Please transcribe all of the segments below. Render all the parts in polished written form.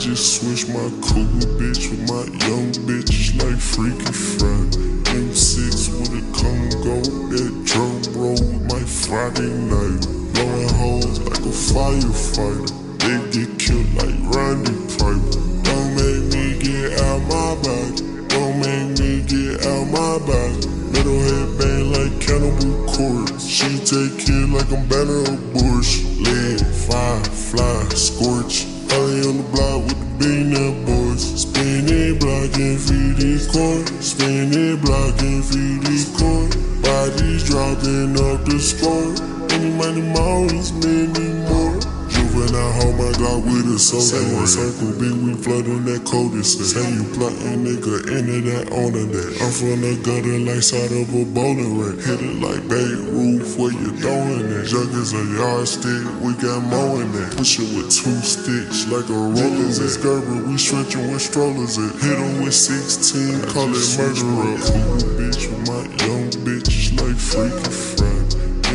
just switched my cougar bitch with my young bitches like Freaky Friday. M6 with a Congo, that drum roll with my Friday night. Blowing holes like a firefighter. They get killed like Randy Piper. Don't make me get out my body. Don't make me get out my body. Metalhead bang like Cannibal Corpse. She take care like I'm banner of Bush. Lead, fire, fly, scorch. Holly on the block with the billionaire boys. Spin it, block and feed these corn. Spin it, block and feed these corn. Bodies dropping off the score. Any money more is many more. Juvenile hold my Glock with a soul. Say one circle, big we flooding that cul-de-sac. Say you plotting, nigga, into that, onto that. I'm from the gutter like side of a bowling ring. Hit it like Babe Ruth, where you throwing it. Jug is a yardstick, we got more in that. Push it with 2 sticks like a roller. It's Gerber, we stretching with strollers at. Hit him with 16, call it murderer. Cougar bitch with my young bitches like Freaky Friday.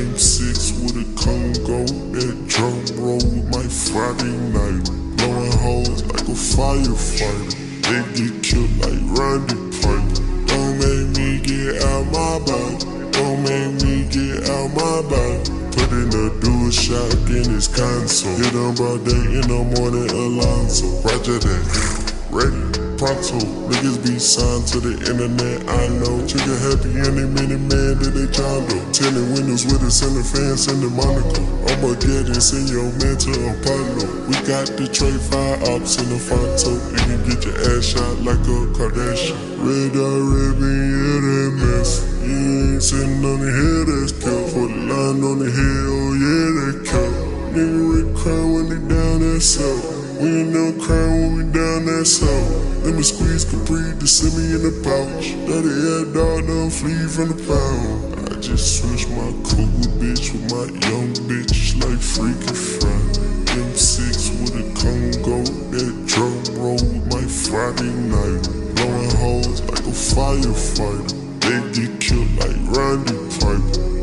M6 with a Congo, that drum roll with my Friday night. Blowing holes like a firefighter. They get killed like Randy Piper. Don't make me get out my body. Don't make me get out my body. Put in a dual shock in his console. Hit on broad day in the morning, Alonzo. Roger that, ready, pronto. Niggas be signed to the internet, I know. Trigger happy any minute, man, that they condo. Tinted windows with a center fan, Santa Monica. I'ma get it, send your man to Apollo. We got the tray 5 ops in the Fonto. You can get your ass shot like a Kardashian. Red eye, red bean, yeah, that mess. You ain't sitting on the hill, that's killed. For the line on the hill, oh yeah, that killed. Nigga Rick crying when they down that cell. We ain't no crying when we down that cell. Let me squeeze Capri to send me in the pouch. Daddy had dog done flee from the pound. I just switched my cougar bitch with my young bitches like Freaky Friday. M6 with a Congo, that drum roll with my Friday night. Blowing holes like a firefighter. They get killed like Randy Piper.